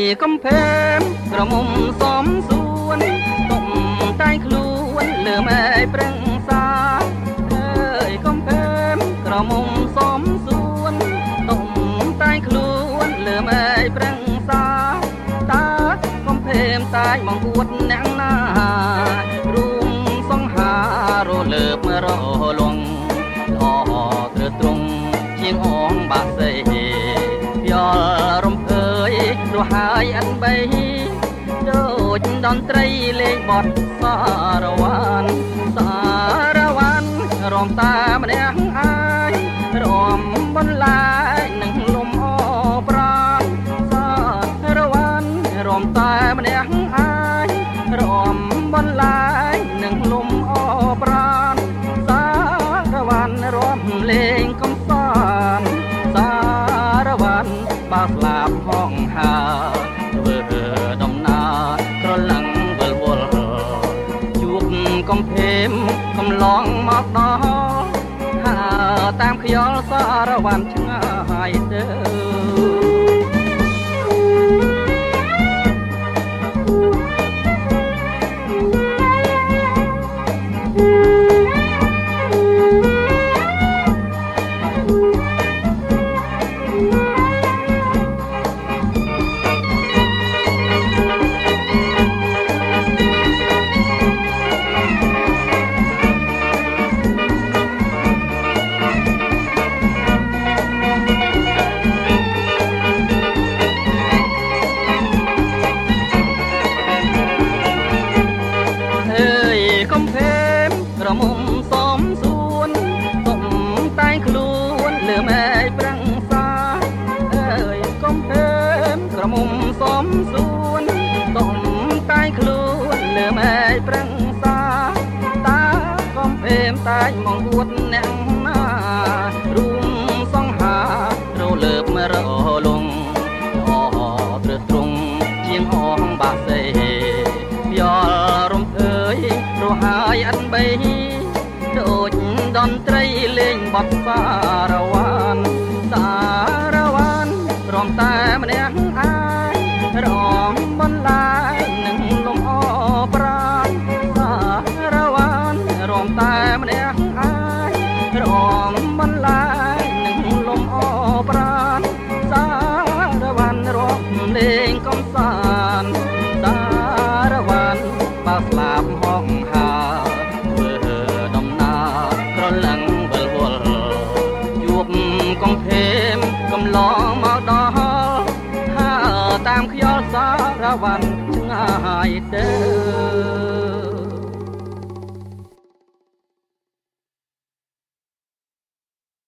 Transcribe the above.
កំភែមក្រមុំសំសួនទុំតែងខ្លួនលើម៉ែប្រឹងសាអើយកំភែមក្រមុំសំសួនទុំតែងខ្លួនលើម៉ែប្រឹងសាតើកំភែមតែងមកអួតអ្នកណារួមសង្ហារលើបរលងល្អត្រឹមត្រង់ជាងអងបាក់សេយល់រំភើយរស់ហើយអិនបីដូចតន្ត្រីលេងបទសារវ៉ាន់រំតាមម្នាក់អាយរំបន្លាយនឹងលំអប្រាណសារវ៉ាន់រំតាមម្នាក់អាយរំបន្លាយនឹងលំអប្រាណសារវ៉ាន់រំលេងកំសាន្តសារវ៉ាន់បើស្លាប់ហងហើធ្វើដំណើរក្រឡឹងវិលវល់ជួបកំភេមកំឡងមកដល់ហើតាមខ្យល់សារវ៉ាន់ឆ្ងាយទៅក្រមុំសំសួនទុំតែងខ្លួនលើម៉ែប្រឹងសាអើយកំភែមក្រមុំសំសួនទុំតែងខ្លួនលើម៉ែប្រឹងសាតើកំភែមតែងមកអួតអ្នកណារួមសង្ហារលើបមរលងល្អត្រឹមត្រង់ជាងអងបាក់សេយល់រំភើយរស់ហើយអិនបីដូចតន្ត្រីលេងបទសារវ៉ាន់រំតែម្នាក់អាយរំបន្លាយនឹងលំអប្រាណសារវ៉ាន់រំតែម្នាក់អាយរំបន្លាយនឹងលំអប្រាណសារវ៉ាន់រំលេងកំសាន្តសារវ៉ាន់បើស្លាប់ហងហើធ្វើដំណើរក្រឡឹងវិលវល់ជួបកំភេមកំឡងមកដល់ហើតាមខ្យល់សារវ៉ាន់ឆ្ងាយទៅ